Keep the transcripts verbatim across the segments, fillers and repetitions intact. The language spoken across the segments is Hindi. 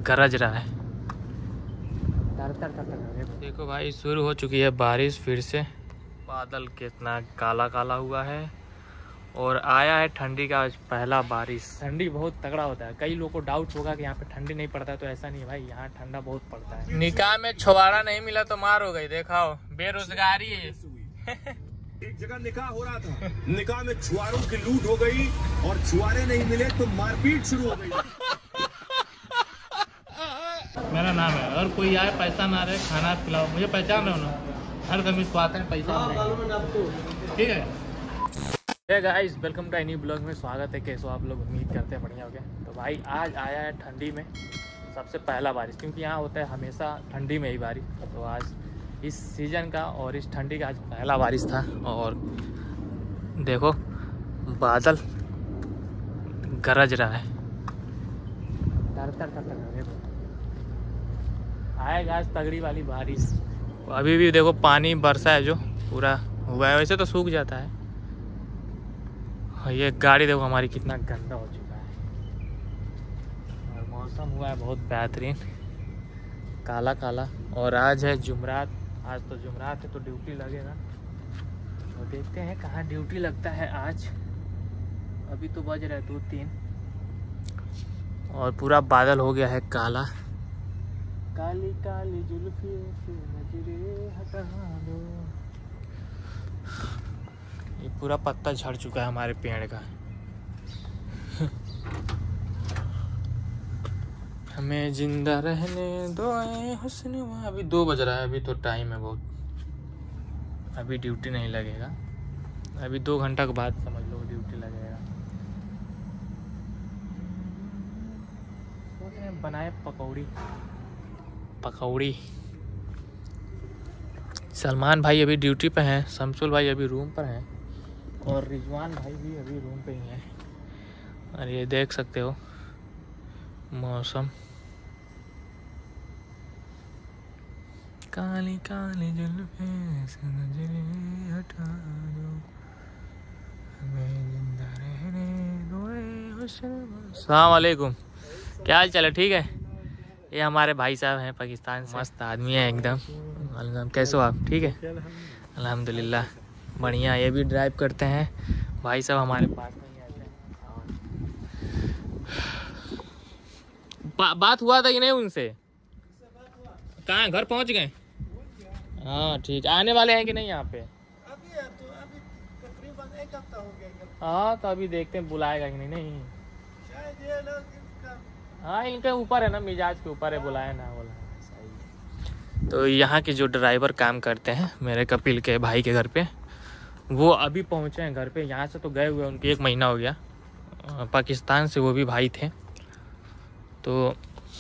गरज रहा है। तर तर तर तर। देखो भाई शुरू हो चुकी है बारिश फिर से। बादल कितना काला काला हुआ है और आया है ठंडी का आज पहला बारिश। ठंडी बहुत तगड़ा होता है। कई लोगों को डाउट होगा कि यहाँ पे ठंडी नहीं पड़ता है, तो ऐसा नहीं भाई, यहाँ ठंडा बहुत पड़ता है। निकाह में छुआरा नहीं मिला तो मार हो गई। देखाओ बेरोजगारी है। एक जगह निकाह हो रहा था, निकाह में छुआरों की लूट हो गई और छुआरे नहीं मिले तो मारपीट शुरू हो गई। मेरा नाम है, और कोई आए पैसा ना रहे खाना खिलाओ, मुझे पहचान रहे हो ना, हर कभी तो आते हैं पैसा। ठीक है guys, welcome to new blog में स्वागत है। कैसे आप लोग, उम्मीद करते हैं बढ़िया हो गया। तो भाई आज आया है ठंडी में सबसे पहला बारिश, क्योंकि यहाँ होता है हमेशा ठंडी में ही बारिश। तो आज इस सीज़न का और इस ठंडी का आज पहला बारिश था। और देखो बादल गरज रहा है। तर तर तर तर आएगा आज तगड़ी वाली बारिश। अभी भी देखो पानी बरसा है जो पूरा हुआ है, वैसे तो सूख जाता है। ये गाड़ी देखो हमारी कितना गंदा हो चुका है। और मौसम हुआ है बहुत बेहतरीन, काला काला। और आज है जुमरात, आज तो जुमरात है तो ड्यूटी लगेगा। और देखते हैं कहाँ ड्यूटी लगता है आज। अभी तो बज रहा है दो तीन और पूरा बादल हो गया है काला। काली काली जुल्फी से नजरे हटा दो। ये पूरा पत्ता झड़ चुका है हमारे पेड़ का। हमें जिंदा रहने दो ऐ हुस्न। अभी दो बज रहा है, अभी तो टाइम है बहुत। अभी ड्यूटी नहीं लगेगा, अभी दो घंटा के बाद समझ लो ड्यूटी लगेगा। सोच रहे हैं बनाए पकौड़ी पकौड़ी। सलमान भाई अभी ड्यूटी पे हैं, शमसुल भाई अभी रूम पर हैं और रिजवान भाई भी अभी रूम पे ही हैं। और ये देख सकते हो मौसम, काली काली जुल्फें से नजरें हटा दो, हमें जिंदा रहने दो ऐ हुस्न। अस्सलाम वालेकुम, क्या हाल चाल है? ठीक है। ये हमारे भाई साहब हैं पाकिस्तान से, मस्त आदमी है एकदम। कैसे हो आप? ठीक है अल्हम्दुलिल्लाह बढ़िया। ये भी ड्राइव करते हैं भाई साहब, हमारे पास में ही आते हैं। बा, बात हुआ था कि नहीं उनसे? कहाँ घर पहुंच गए? हाँ ठीक। आने वाले हैं कि नहीं यहाँ पे? अभी तो अभी तकरीबन एक हफ्ता हो गया। हाँ तो अभी देखते हैं बुलाएगा कि नहीं। नहीं शायद ये लोग इनका, हाँ इनके ऊपर है ना, मिजाज के ऊपर है, बुलाए ना बुलाए। सही। तो यहाँ के जो ड्राइवर काम करते हैं मेरे कपिल के भाई के घर पे, वो अभी पहुँचे हैं घर पे। यहाँ से तो गए हुए उनके एक महीना हो गया। पाकिस्तान से वो भी भाई थे, तो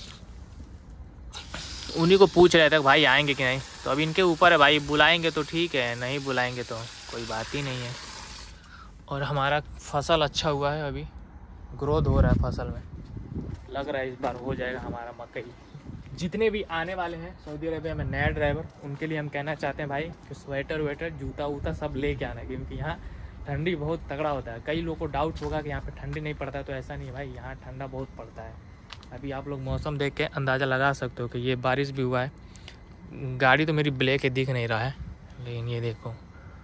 उन्हीं को पूछ रहे थे भाई आएंगे कि नहीं। तो अभी इनके ऊपर है भाई, बुलाएंगे तो ठीक है, नहीं बुलाएंगे तो कोई बात ही नहीं है। और हमारा फसल अच्छा हुआ है, अभी ग्रोथ हो रहा है फसल में। लग रहा है इस बार हो जाएगा हमारा मकई। जितने भी आने वाले हैं सऊदी अरबिया में नया ड्राइवर, उनके लिए हम कहना चाहते हैं भाई कि स्वेटर वेटर जूता वूता सब लेके आना, क्योंकि यहाँ ठंडी बहुत तगड़ा होता है। कई लोगों को डाउट होगा कि यहाँ पे ठंडी नहीं पड़ता है, तो ऐसा नहीं है भाई, यहाँ ठंडा बहुत पड़ता है। अभी आप लोग मौसम देख के अंदाज़ा लगा सकते हो कि ये बारिश भी हुआ है। गाड़ी तो मेरी ब्लैक है, दिख नहीं रहा है, लेकिन ये देखो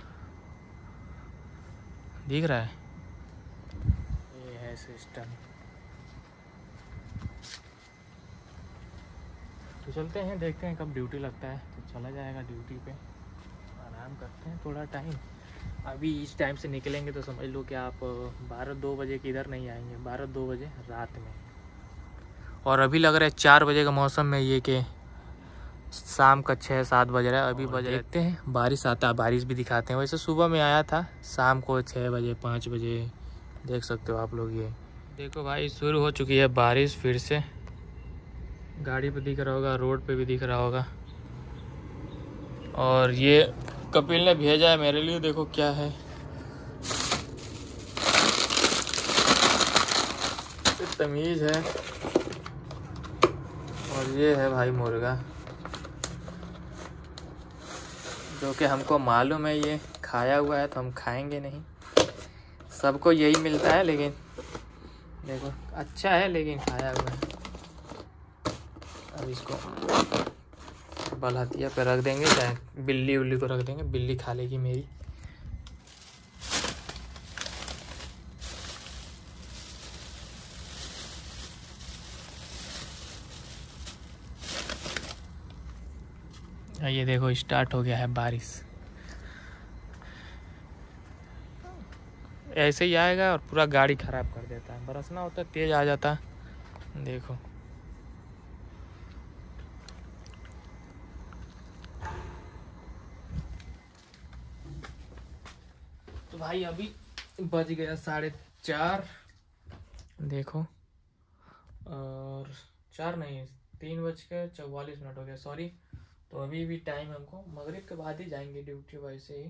दिख रहा है। ये है सिस्टम। तो चलते हैं, देखते हैं कब ड्यूटी लगता है तो चला जाएगा ड्यूटी पे। आराम करते हैं थोड़ा टाइम। अभी इस टाइम से निकलेंगे तो समझ लो कि आप बारह दो बजे के इधर नहीं आएंगे, बारह दो बजे रात में। और अभी लग रहा है चार बजे का मौसम में ये कि शाम का छः सात बज रहा है। अभी बज देखते हैं बारिश आता है, बारिश भी दिखाते हैं। वैसे सुबह में आया था, शाम को छः बजे पाँच बजे देख सकते हो आप लोग। ये देखो भाई शुरू हो चुकी है बारिश फिर से। गाड़ी पे दिख रहा होगा, रोड पे भी दिख रहा होगा। और ये कपिल ने भेजा है मेरे लिए, देखो क्या है। तमीज़ है। और ये है भाई मुर्गा, जो कि हमको मालूम है ये खाया हुआ है, तो हम खाएंगे नहीं। सबको यही मिलता है, लेकिन देखो अच्छा है लेकिन खाया हुआ है। अब इसको बलहतिया पे रख देंगे, चाहे बिल्ली उल्ली को रख देंगे, बिल्ली खा लेगी मेरी। ये देखो स्टार्ट हो गया है बारिश। ऐसे ही आएगा और पूरा गाड़ी खराब कर देता है। बरसना होता है तेज आ जाता है। देखो तो भाई अभी बज गया साढ़े चार, देखो, और चार नहीं तीन बज के चौवालीस मिनट हो गया, सॉरी। तो अभी भी टाइम हमको मगरिब के बाद ही जाएंगे ड्यूटी वैसे ही।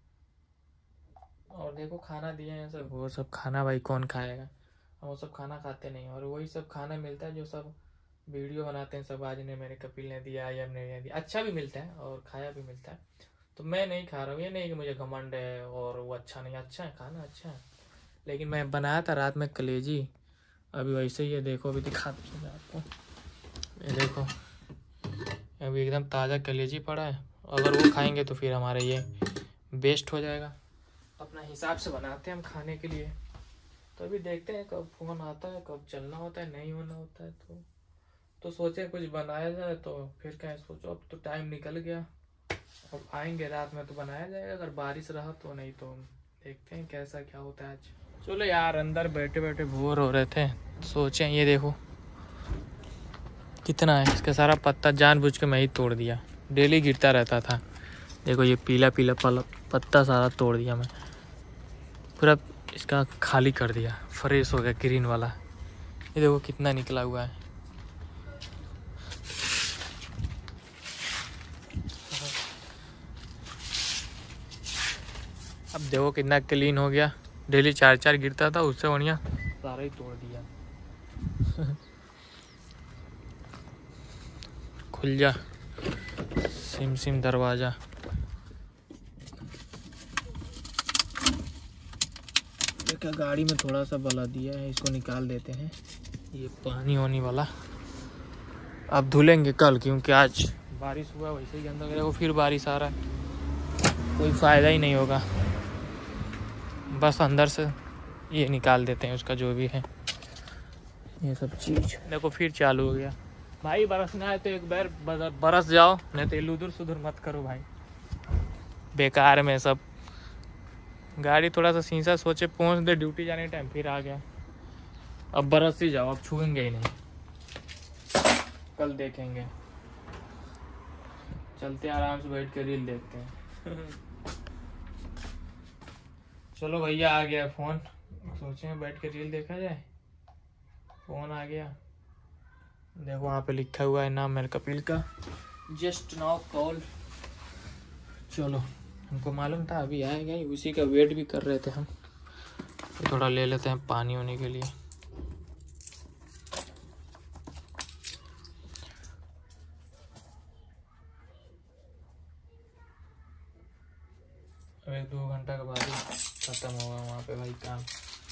और देखो खाना दिए हैं सब, वो सब खाना भाई कौन खाएगा, हम वो सब खाना खाते नहीं। और वही सब खाना मिलता है जो सब वीडियो बनाते हैं सब, आज ने मेरे कपिल ने दिया या नहीं दिया, अच्छा भी मिलता है और खाया भी मिलता है। तो मैं नहीं खा रहा हूँ, ये नहीं कि मुझे घमंड है और वो अच्छा नहीं, अच्छा है खाना अच्छा है। लेकिन मैं बनाया था रात में कलेजी, अभी वैसे ही है, देखो अभी दिखाता हूँ आपको। ये देखो अभी एकदम ताज़ा कलेजी पड़ा है। अगर वो खाएंगे तो फिर हमारा ये वेस्ट हो जाएगा। अपना हिसाब से बनाते हैं हम खाने के लिए। तो अभी देखते हैं कब फ़ोन आता है, कब चलना होता है, नहीं होना होता है। तो तो सोचे कुछ बनाया जाए, तो फिर क्या सोचो, अब तो टाइम निकल गया, अब आएंगे रात में तो बनाया जाएगा, अगर बारिश रहा तो, नहीं तो देखते हैं कैसा क्या होता है आज। चलो यार, अंदर बैठे बैठे बोर हो रहे थे, सोचे ये देखो कितना है, इसका सारा पत्ता जानबूझ के मैं ही तोड़ दिया, डेली गिरता रहता था। देखो ये पीला पीला पत्ता सारा तोड़ दिया मैं, पूरा इसका खाली कर दिया, फ्रेश हो गया ग्रीन वाला। ये देखो कितना निकला हुआ है। अब देखो कितना क्लीन हो गया, डेली चार चार गिरता था, उससे बढ़िया सारा ही तोड़ दिया। खुल जा सिम सिम दरवाजा। क्या गाड़ी में थोड़ा सा बला दिया है, इसको निकाल देते हैं, ये पानी होने वाला। अब धुलेंगे कल, क्योंकि आज बारिश हुआ वैसे ही अंदर, देखो फिर बारिश आ रहा है, कोई फ़ायदा ही नहीं होगा। बस अंदर से ये निकाल देते हैं उसका जो भी है ये सब चीज़। देखो फिर चालू हो गया भाई, बरसना है तो एक बार बरस जाओ, नहीं तो इलुदुर सुधुर मत करो भाई, बेकार में सब। गाड़ी थोड़ा सा शीशा सोचे पहुंच दे ड्यूटी जाने टाइम, फिर आ गया। अब बरस ही जाओ, अब छूएंगे ही नहीं, कल देखेंगे। चलते आराम से बैठ के रील देखते हैं। चलो भैया आ गया फ़ोन, सोचे बैठ के रील देखा जाए, फ़ोन आ गया। देखो वहाँ पे लिखा हुआ है नाम मेरे कपिल का, जस्ट नाउ कॉल। चलो हमको मालूम था अभी आएगा ही, उसी का वेट भी कर रहे थे हम। तो थोड़ा ले लेते हैं पानी होने के लिए। अब एक दो घंटा के बाद ही खत्म होगा वहाँ पे भाई काम।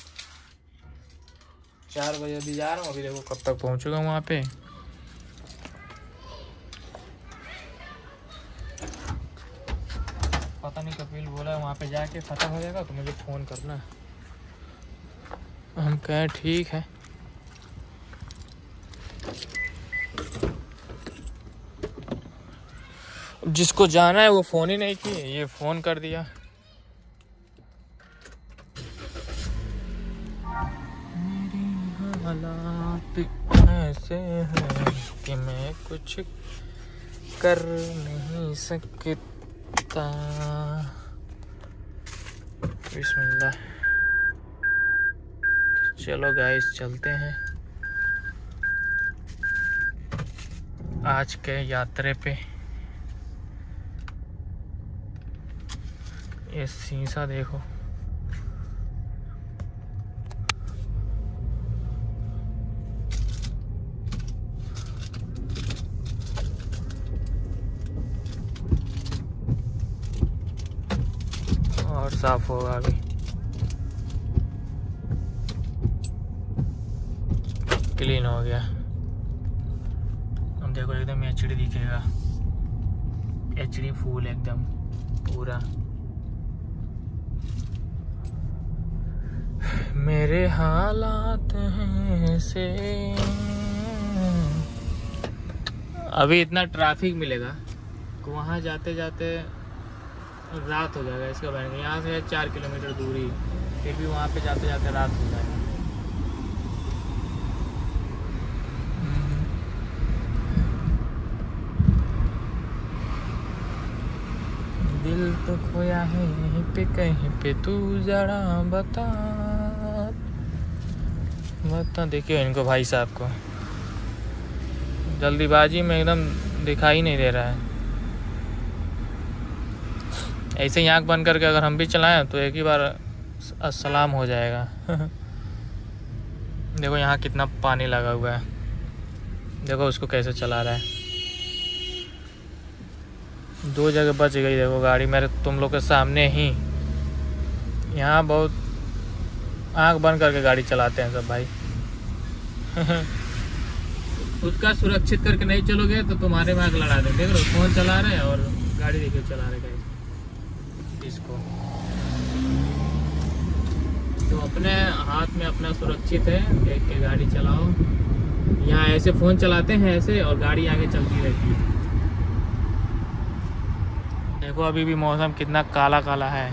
चार बजे अभी जा रहा हूँ, अभी देखो कब तक पहुँचूंगा वहाँ पे। पता नहीं कपिल बोला वहाँ पे जाके ख़त्म हो जाएगा तो मुझे फ़ोन करना। हम कहें ठीक है। जिसको जाना है वो फ़ोन ही नहीं किए, ये फ़ोन कर दिया। हालात ऐसे हैं कि मैं कुछ कर नहीं सकता। बिस्मिल्लाह। चलो गाइस चलते हैं आज के यात्रे पे। ये शीशा देखो, और साफ होगा अभी। क्लीन हो गया। अब देखो एकदम एच डी दिखेगा, एच डी फुल एकदम पूरा। मेरे हालात हैं से अभी इतना ट्रैफिक मिलेगा, वहाँ जाते जाते रात हो जाएगा इसका बैंक। यहाँ से है चार किलोमीटर दूरी, फिर भी वहाँ पे जाते जाते रात हो जाएगा। दिल तो खोया है यहीं पे कहीं पे, तू जरा बता बता। देखिए इनको भाई साहब को जल्दीबाजी में एकदम दिखाई नहीं दे रहा है। ऐसे ही आँख बंद करके अगर हम भी चलाएं तो एक ही बार अस्सलाम हो जाएगा। देखो यहाँ कितना पानी लगा हुआ है, देखो उसको कैसे चला रहा है। दो जगह बच गई देखो गाड़ी मेरे तुम लोग के सामने ही। यहाँ बहुत आँख बंद करके गाड़ी चलाते हैं सब भाई। खुद का सुरक्षित करके नहीं चलोगे तो तुम्हारे में आग लड़ा देंगे। देख लो फोन चला रहे हैं और गाड़ी देखिए चला रहे हैं इसको। तो अपने हाथ में अपना सुरक्षित है, देख के गाड़ी चलाओ। यहाँ ऐसे फोन चलाते हैं ऐसे और गाड़ी आगे चलती रहती है। देखो अभी भी मौसम कितना काला काला है।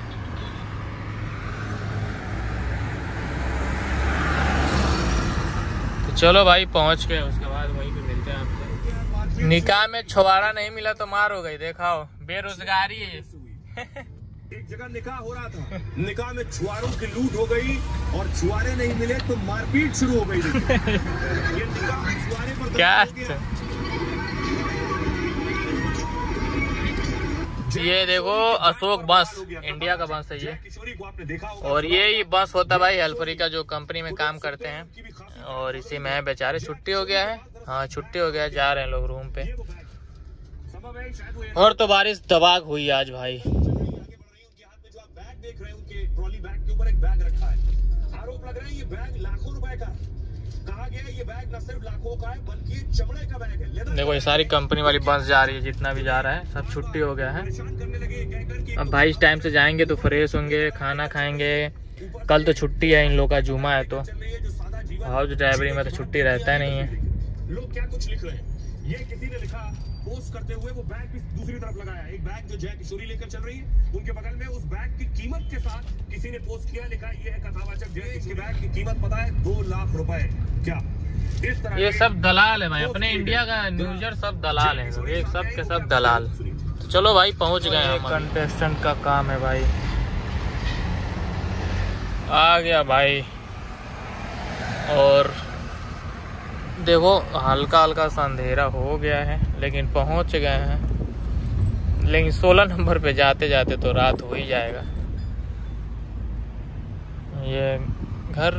तो चलो भाई पहुंच गए, उसके बाद वहीं पे मिलते हैं आपसे। निकाह में छुआरा नहीं मिला तो मार हो गई, देखाओ बेरोजगारी है। एक जगह निकाह हो रहा था, निकाह में छुआरों की लूट हो गई और छुआरे नहीं मिले तो मारपीट शुरू हो गई। ये निकाह छुआरे पर क्या हो गया। ये देखो अशोक बस, इंडिया का बस है ये। और ये ही बस होता भाई हेल्परी का, जो कंपनी में काम करते हैं। और इसी में बेचारे छुट्टी हो गया है। हाँ छुट्टी हो गया, जा रहे हैं लोग रूम पे। और तो बारिश दबाग हुई आज भाई। देख रहे हैं उनके ट्रॉली बैग के ऊपर एक बैग रखा है। आरोप लग रहा है ये बैग लाखों रुपए का। कहा गया ये बैग न सिर्फ लाखों का है बल्कि चमड़े का बैग है। देखो ये सारी कंपनी वाली बस जा रही है, जितना भी जा रहा है सब छुट्टी हो गया है। अब भाई इस टाइम से जाएंगे तो फ्रेश होंगे, खाना खाएंगे। कल तो छुट्टी है इन लोग का, जुमा है तो हाउस ड्राइवरी में तो छुट्टी रहता है नहीं है। लोग क्या कुछ लिख रहे हैं, ये किसी ने लिखा पोस्ट करते हुए, वो बैग भी दूसरी तरफ लगाया। एक बैग जो जय किशोरी लेकर चल रही है, उनके बगल में उस बैग की कीमत के साथ किसी ने पोस्ट किया, लिखा ये है कथावाचक जय, इसके बैग की कीमत पता है दो लाख रुपए। क्या इस तरह ये सब दलाल है भाई, अपने इंडिया का न्यूजर सब दलाल है, ये सब के सब दलाल। तो चलो भाई पहुंच गए हैं। कंटेस्टेंट का काम है भाई, आ गया भाई। और देखो हल्का हल्का सा अंधेरा हो गया है लेकिन पहुंच गए हैं। लेकिन सोलह नंबर पे जाते जाते तो रात हो ही जाएगा। ये घर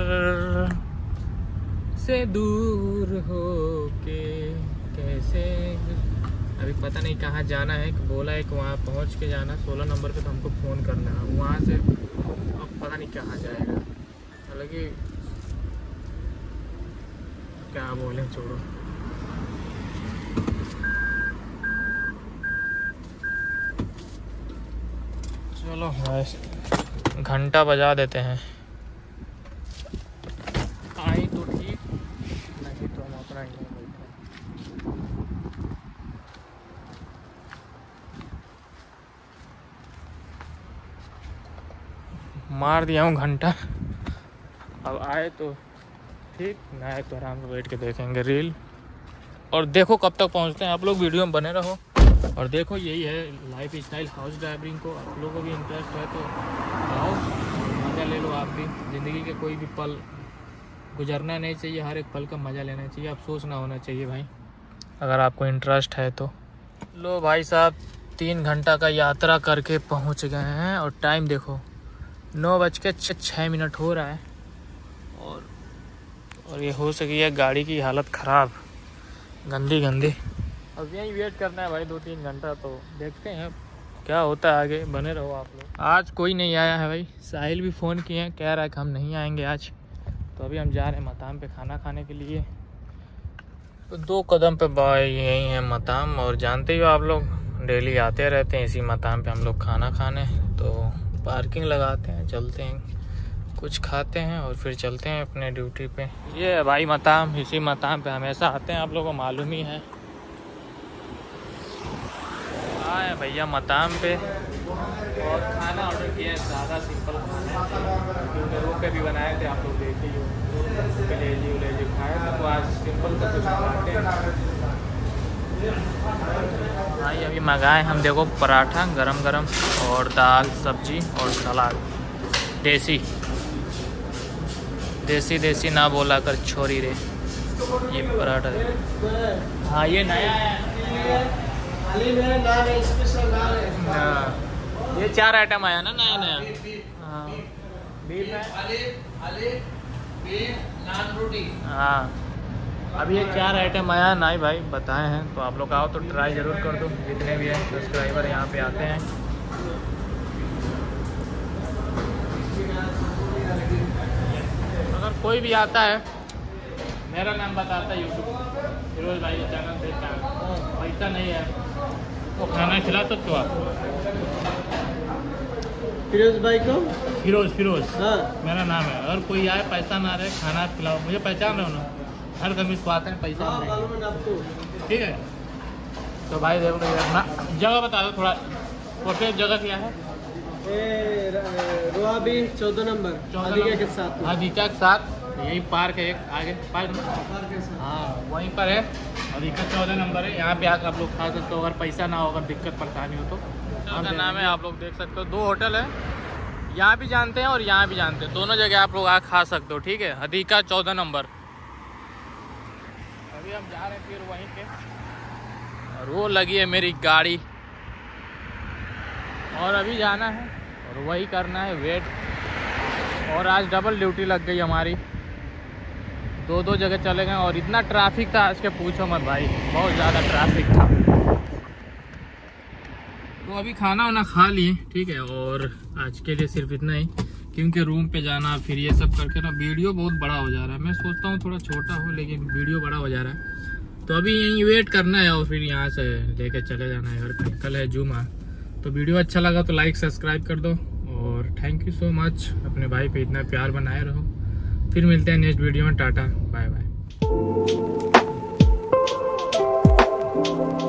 से दूर हो के कैसे, अभी पता नहीं कहाँ जाना है। बोला है कि वहाँ पहुँच के जाना, सोलह नंबर पे तो हमको फ़ोन करना है। वहाँ से अब पता नहीं कहाँ जाएगा। हालांकि क्या बोले, छोड़ो। चलो भाई घंटा बजा देते हैं। आई तो ठीक, नहीं तो हम अपना ही मार दिया हूँ घंटा। अब आए तो ठीक, ना आए तो आराम से बैठ के देखेंगे रील। और देखो कब तक पहुँचते हैं आप लोग, वीडियो में बने रहो। और देखो यही है लाइफ स्टाइल हाउस ड्राइविंग को। आप लोगों को भी इंटरेस्ट है तो आओ, मज़ा ले लो आप भी। ज़िंदगी के कोई भी पल गुजरना नहीं चाहिए, हर एक पल का मज़ा लेना चाहिए, अफसोस ना होना चाहिए भाई, अगर आपको इंटरेस्ट है तो। लो भाई साहब तीन घंटा का यात्रा करके पहुँच गए हैं। और टाइम देखो नौ बज के छः मिनट हो रहा है। और और ये हो सकी है गाड़ी की हालत ख़राब, गंदी गंदी। अब यहीं वेट करना है भाई दो तीन घंटा, तो देखते हैं क्या होता है आगे। बने रहो आप लोग। आज कोई नहीं आया है भाई, साहिल भी फ़ोन किए हैं, कह रहा है कि हम नहीं आएंगे आज। तो अभी हम जा रहे हैं मताम पे खाना खाने के लिए। तो दो कदम पे भाई यही है मताम, और जानते ही हो आप लोग डेली आते रहते हैं इसी मताम पे हम लोग खाना खाने। तो पार्किंग लगाते हैं, चलते हैं, कुछ खाते हैं और फिर चलते हैं अपने ड्यूटी पे। ये है भाई मताम, इसी मताम पे हमेशा आते हैं, आप लोगों को मालूम ही है। आए भैया मताम पे और खाना ऑर्डर किया है, सादा सिंपल खाना है, क्योंकि रूम पे भी बनाए थे, आप लोग देखे ही हो, कलेजी उलेजी खाए थे, तो आज सिंपल सा कुछ खाते हैं भाई। अभी मंगाए हम देखो पराठा गरम गरम और दाल सब्जी और सलाद, देसी देसी देसी ना बोला कर छोरी रे। ये पराठा हाँ ये नया है, हाँ ये चार आइटम आया ना नया नया। हाँ बीफ है, नान रोटी। हाँ अभी ये चार आइटम आया ना ही भाई बताए हैं, तो आप लोग आओ तो ट्राई ज़रूर कर दो, जितने भी हैं सब्सक्राइबर यहाँ पे आते हैं। अगर कोई भी आता है मेरा नाम बताता है यूट्यूब फिरोज भाई का चैनल देखता है, पैसा नहीं है वो खाना खिला सकते हो आप। फिरोज भाई को फिरोज फिरोज हाँ मेरा नाम है। अगर कोई आए पैसा ना रहे खाना खिलाओ, मुझे पहचान रहे हो ना, हर कभी को आते हैं पैसा हाँ, नहीं। मालूम है आपको। ठीक है तो भाई देखो ना जगह बता दो थोड़ा, कौन जगह क्या है? रोहाबी चौदह नंबर अधिका के साथ में। अधिका के साथ यही पार्क है, एक आगे पार्क में पार्क के साथ। हाँ वहीं पर है, अधिका चौदह नंबर है, यहाँ पे आकर आप लोग खा सकते हो। अगर पैसा ना हो, अगर दिक्कत परेशानी हो तो होटल का नाम है, आप लोग देख सकते हो, दो होटल है, यहाँ भी जानते हैं और यहाँ भी जानते हैं, दोनों जगह आप लोग आ खा सकते हो। ठीक है अधिका चौदह नंबर। अभी हम जा रहे हैं फिर वहीं पे, और वो लगी है मेरी गाड़ी, और अभी जाना है और वही करना है वेट। और आज डबल ड्यूटी लग गई हमारी, दो दो जगह चले गए, और इतना ट्रैफिक था आज के पूछो मत भाई, बहुत ज़्यादा ट्रैफिक था। तो अभी खाना वाना खा लिए, ठीक है, और आज के लिए सिर्फ इतना ही, क्योंकि रूम पे जाना फिर ये सब करके ना वीडियो बहुत बड़ा हो जा रहा है। मैं सोचता हूँ थोड़ा छोटा हो, लेकिन वीडियो बड़ा हो जा रहा है, तो अभी यहीं वेट करना है और फिर यहाँ से लेके चले जाना है घर पे। कल है जुमा। तो वीडियो अच्छा लगा तो लाइक सब्सक्राइब कर दो, और थैंक यू सो मच, अपने भाई पे इतना प्यार बनाए रहो। फिर मिलते हैं नेक्स्ट वीडियो में, टाटा बाय बाय।